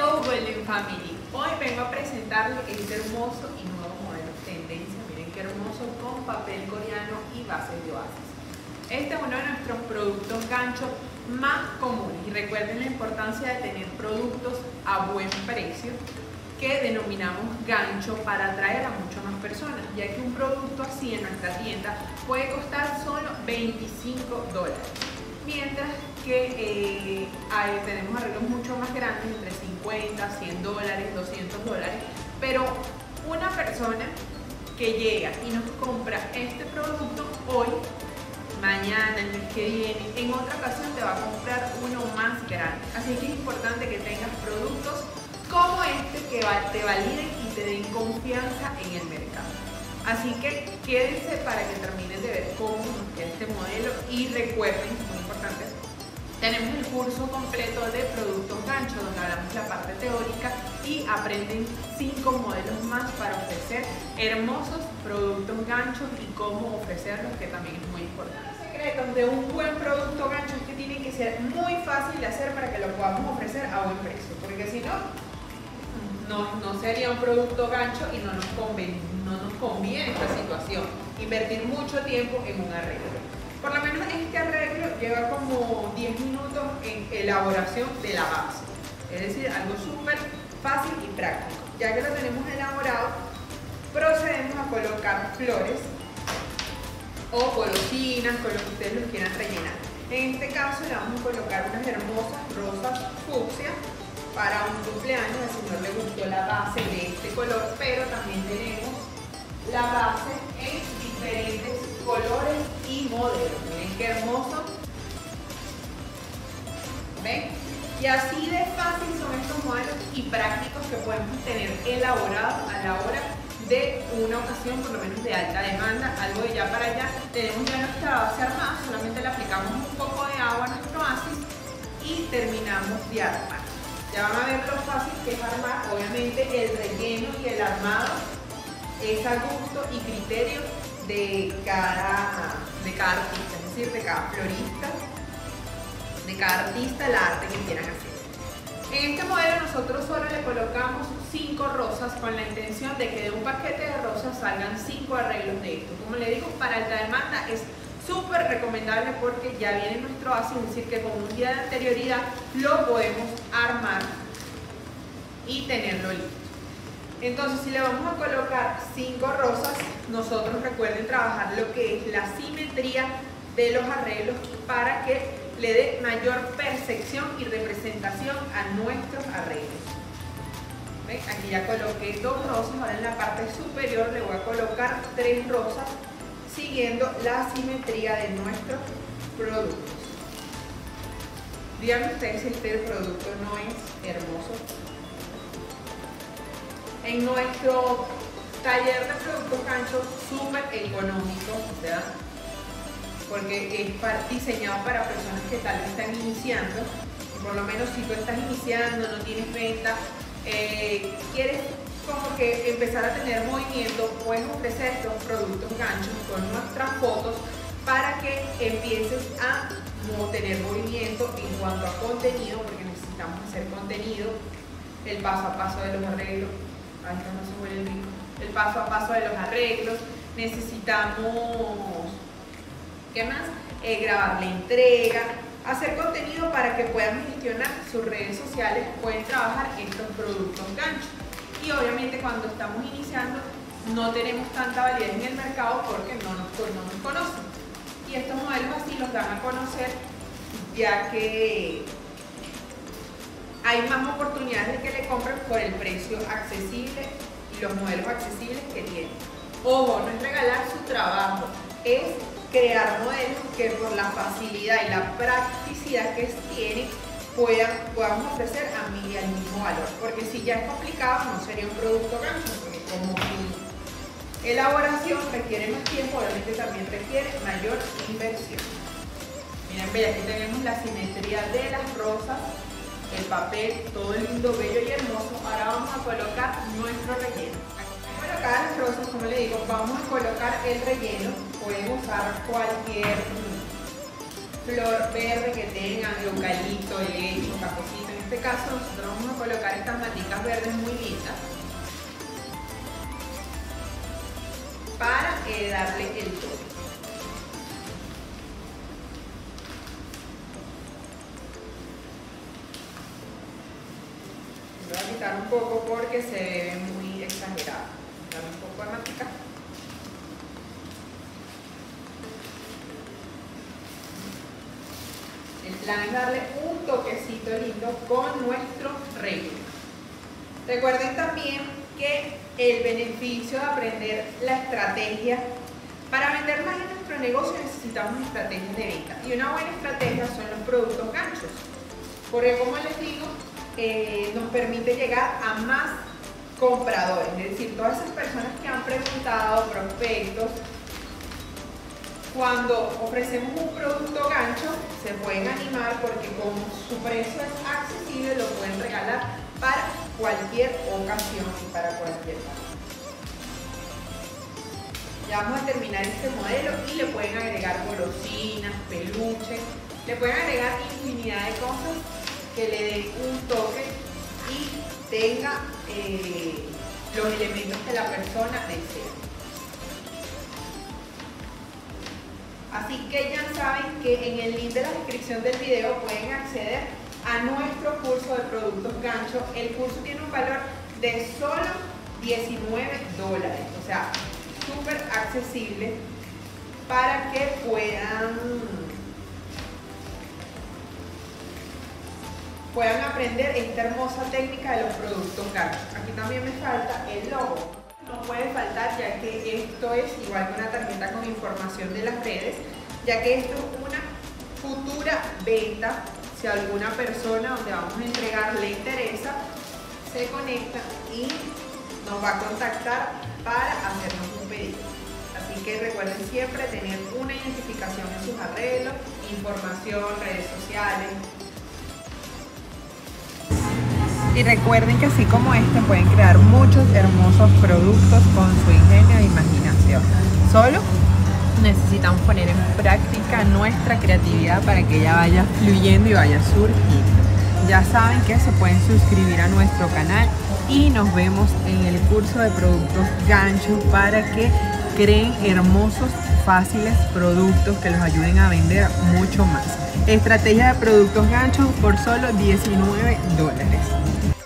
Hello Golden Family, hoy vengo a presentarles este hermoso y nuevo modelo tendencia. Miren qué hermoso, con papel coreano y bases de oasis. Este es uno de nuestros productos gancho más comunes y recuerden la importancia de tener productos a buen precio que denominamos gancho para atraer a muchas más personas, ya que un producto así en nuestra tienda puede costar solo $25, mientras que tenemos arreglos mucho más grandes, entre $50, $100, $200, pero una persona que llega y nos compra este producto hoy, mañana, el mes que viene, en otra ocasión te va a comprar uno más grande. Así que es importante que tengas productos como este que te validen y te den confianza en el mercado. Así que quédense para que terminen de ver cómo nos queda este modelo y recuerden, muy importante, tenemos el curso completo de productos gancho donde hablamos la parte teórica y aprenden 5 modelos más para ofrecer hermosos productos ganchos y cómo ofrecerlos, que también es muy importante. El secreto de un buen producto gancho es que tiene que ser muy fácil de hacer para que lo podamos ofrecer a buen precio, porque si no, no sería un producto gancho y no nos conviene esta situación, invertir mucho tiempo en un arreglo. Por lo menos este arreglo lleva como 10 minutos en elaboración de la base, es decir, algo súper fácil y práctico. Ya que lo tenemos elaborado, procedemos a colocar flores o golosinas, con lo que ustedes los quieran rellenar. En este caso le vamos a colocar unas hermosas rosas fucsia para un cumpleaños. Al señor le gustó la base de este color, pero también tenemos la base en diferentes colores y modelos. Miren qué hermoso. ¿Ven? Y así de fácil son estos modelos y prácticos que podemos tener elaborados a la hora de una ocasión, por lo menos de alta demanda, algo de ya para allá. Tenemos ya nuestra base armada, solamente le aplicamos un poco de agua a nuestro oasis y terminamos de armar. Ya van a ver lo fácil que es armar. Obviamente el relleno y el armado es a gusto y criterio de cada artista, es decir, de cada florista, de cada artista, el arte que quieran hacer. En este modelo nosotros solo le colocamos 5 rosas con la intención de que de un paquete de rosas salgan 5 arreglos de esto. Como le digo, para alta demanda es súper recomendable porque ya viene nuestro oasis, es decir, que con un día de anterioridad lo podemos armar y tenerlo listo. Entonces, si le vamos a colocar 5 rosas, nosotros recuerden trabajar lo que es la simetría de los arreglos para que le dé mayor percepción y representación a nuestros arreglos. ¿Ven? Aquí ya coloqué 2 rosas, ahora en la parte superior le voy a colocar 3 rosas, siguiendo la simetría de nuestros productos. Díganme ustedes si este producto no es hermoso. En nuestro taller de productos ganchos, súper económico, ¿verdad? Porque es diseñado para personas que tal vez están iniciando. Y por lo menos si tú estás iniciando, no tienes venta, quieres como que empezar a tener movimiento, puedes ofrecer estos productos ganchos con nuestras fotos para que empieces a tener movimiento en cuanto a contenido, porque necesitamos hacer contenido, el paso a paso de los arreglos. Ay, no se huele el rico. El paso a paso de los arreglos. Necesitamos, ¿qué más? Grabar la entrega, hacer contenido para que puedan gestionar sus redes sociales, pueden trabajar estos productos ganchos. Y obviamente cuando estamos iniciando no tenemos tanta validez en el mercado porque no nos conocen. Y estos modelos así los dan a conocer, ya que hay más oportunidades de que le compren por el precio accesible y los modelos accesibles que tienen. Ojo, no es regalar su trabajo, es crear modelos que por la facilidad y la practicidad que tienen podamos ofrecer al mismo valor. Porque si ya es complicado, no sería un producto gancho, porque como su elaboración requiere más tiempo, obviamente también requiere mayor inversión. Miren, ve, aquí tenemos la simetría de las rosas, el papel, todo lindo, bello y hermoso. Ahora vamos a colocar nuestro relleno. Colocar las rosas, como le digo, vamos a colocar el relleno. Pueden usar cualquier flor verde que tengan, eucalipto, helecho, cafecito. En este caso nosotros vamos a colocar estas maticas verdes muy lindas para darle el toque. Voy a quitar un poco porque se ve muy exagerado. Dame un poco de matica. El plan es darle un toquecito lindo con nuestro relleno. Recuerden también que el beneficio de aprender la estrategia, para vender más en nuestro negocio necesitamos estrategias de venta, y una buena estrategia son los productos ganchos, porque como les digo, nos permite llegar a más compradores, es decir, todas esas personas que han preguntado, prospectos. Cuando ofrecemos un producto gancho, se pueden animar porque como su precio es accesible, lo pueden regalar para cualquier ocasión y para cualquier país. Ya vamos a terminar este modelo y le pueden agregar golosinas, peluches, le pueden agregar infinidad de cosas que le den un toque y tenga los elementos que la persona desea. Así que ya saben que en el link de la descripción del video pueden acceder a nuestro curso de productos gancho. El curso tiene un valor de solo $19, o sea, súper accesible para que puedan aprender esta hermosa técnica de los productos ganchos. Aquí también me falta el logo. No puede faltar, ya que esto es igual que una tarjeta con información de las redes, ya que esto es una futura venta. Si alguna persona donde vamos a entregar le interesa, se conecta y nos va a contactar para hacernos un pedido. Así que recuerden siempre tener una identificación en sus arreglos, información, redes sociales. Y recuerden que así como este pueden crear muchos hermosos productos con su ingenio e imaginación. Solo necesitamos poner en práctica nuestra creatividad para que ella vaya fluyendo y vaya surgiendo. Ya saben que se pueden suscribir a nuestro canal y nos vemos en el curso de productos gancho para que creen hermosos, fáciles productos que los ayuden a vender mucho más. Estrategia de productos ganchos por solo $19.